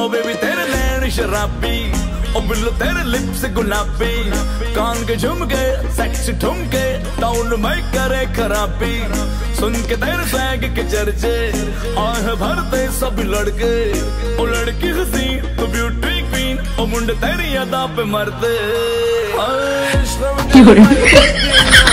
ओ baby तेरे नैन शराबी, ओ बिल्लो तेरे लिप्स गुलाबी, कान के झुमके सेक्सी ठुमके टाउन में करे खराबी। सुन के तेरे सैग के चर्चे आह भरते सब लड़के, ओ लड़की हसी तो ब्यूटी क्वीन, ओ मुंडे तेरी अदा पे मरते।